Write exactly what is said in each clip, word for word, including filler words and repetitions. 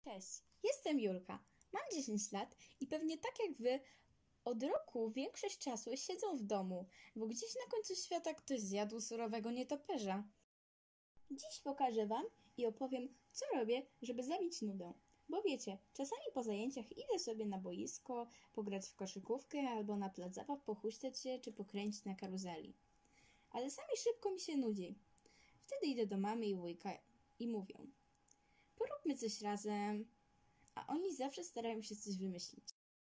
Cześć, jestem Julka, mam dziesięć lat i pewnie tak jak wy od roku większość czasu siedzą w domu, bo gdzieś na końcu świata ktoś zjadł surowego nietoperza. Dziś pokażę wam i opowiem, co robię, żeby zabić nudę. Bo wiecie, czasami po zajęciach idę sobie na boisko, pograć w koszykówkę albo na plac zabaw pochuśtać się czy pokręcić na karuzeli. Ale sami szybko mi się nudzi. Wtedy idę do mamy i wujka i mówią: poróbmy coś razem, a oni zawsze starają się coś wymyślić.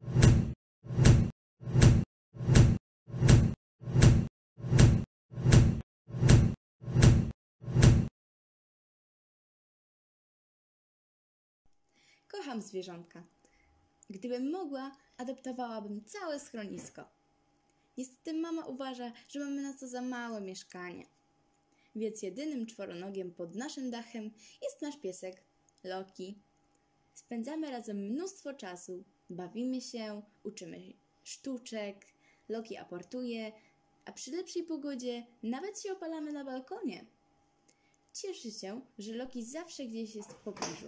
Kocham zwierzątka. Gdybym mogła, adoptowałabym całe schronisko. Niestety mama uważa, że mamy na to za małe mieszkanie. Więc jedynym czworonogiem pod naszym dachem jest nasz piesek, Loki. Spędzamy razem mnóstwo czasu, bawimy się, uczymy sztuczek, Loki aportuje, a przy lepszej pogodzie nawet się opalamy na balkonie. Cieszę się, że Loki zawsze gdzieś jest w pobliżu.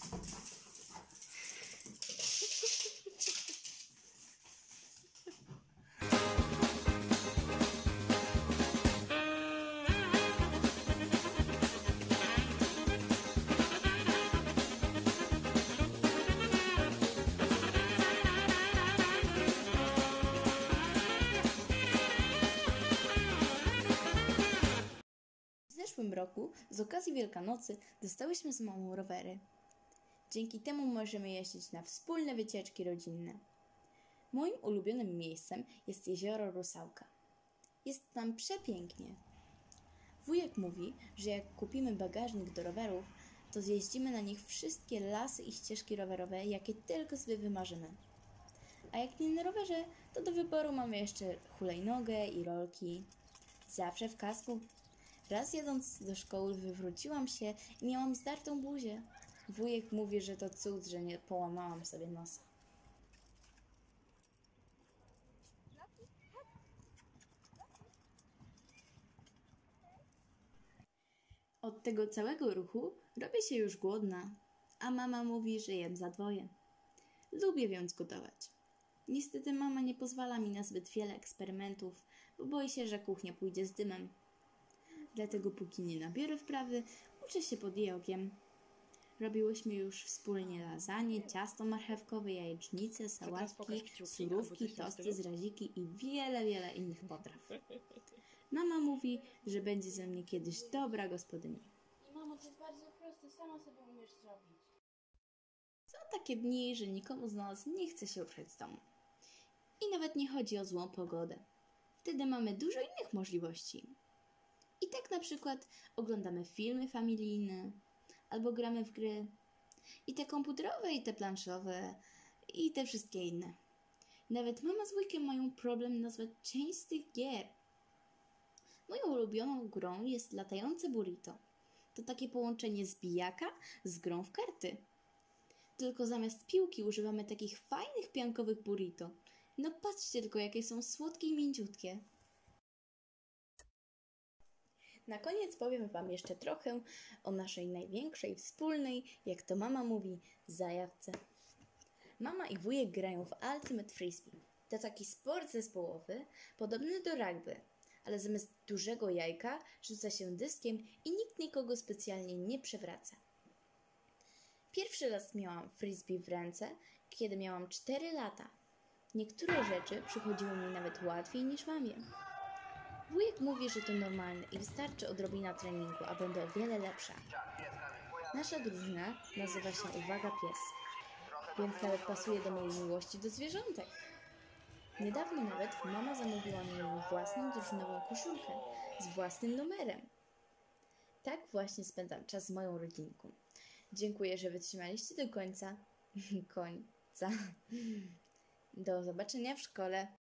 W zeszłym roku, z okazji Wielkanocy, dostałyśmy z mamą rowery. Dzięki temu możemy jeździć na wspólne wycieczki rodzinne. Moim ulubionym miejscem jest jezioro Rusałka. Jest tam przepięknie. Wujek mówi, że jak kupimy bagażnik do rowerów, to zjeździmy na nich wszystkie lasy i ścieżki rowerowe, jakie tylko sobie wymarzymy. A jak nie na rowerze, to do wyboru mamy jeszcze hulajnogę i rolki. Zawsze w kasku. Raz jadąc do szkoły wywróciłam się i miałam zdartą buzię. Wujek mówi, że to cud, że nie połamałam sobie nosa. Od tego całego ruchu robię się już głodna, a mama mówi, że jem za dwoje. Lubię więc gotować. Niestety mama nie pozwala mi na zbyt wiele eksperymentów, bo boi się, że kuchnia pójdzie z dymem. Dlatego póki nie nabiorę wprawy, uczę się pod jej okiem. Robiłyśmy już wspólnie lasagne, ciasto marchewkowe, jajecznice, sałatki, surówki, tosty z raziki i wiele, wiele innych potraw. Mama mówi, że będzie ze mnie kiedyś dobra gospodyni. Mamo, to jest bardzo proste, sama sobie umiesz zrobić. Są takie dni, że nikomu z nas nie chce się ruszać z domu. I nawet nie chodzi o złą pogodę. Wtedy mamy dużo innych możliwości. I tak na przykład oglądamy filmy familijne, albo gramy w gry. I te komputerowe, i te planszowe, i te wszystkie inne. Nawet mama z wujkiem mają problem nazwać część z tych gier. Moją ulubioną grą jest latające burrito. To takie połączenie zbijaka z grą w karty. Tylko zamiast piłki używamy takich fajnych piankowych burrito. No patrzcie tylko, jakie są słodkie i mięciutkie. Na koniec powiem wam jeszcze trochę o naszej największej wspólnej, jak to mama mówi, zajawce. Mama i wujek grają w Ultimate Frisbee. To taki sport zespołowy, podobny do rugby, ale zamiast dużego jajka rzuca się dyskiem i nikt nikogo specjalnie nie przewraca. Pierwszy raz miałam frisbee w ręce, kiedy miałam cztery lata. Niektóre rzeczy przychodziły mi nawet łatwiej niż mamie. Wujek mówi, że to normalne i wystarczy odrobina treningu, a będę o wiele lepsza. Nasza drużyna nazywa się Uwaga Pies, więc nawet pasuje do mojej miłości do zwierzątek. Niedawno nawet mama zamówiła mi moją własną drużynową koszulkę z własnym numerem. Tak właśnie spędzam czas z moją rodzinką. Dziękuję, że wytrzymaliście do końca. końca. Do zobaczenia w szkole.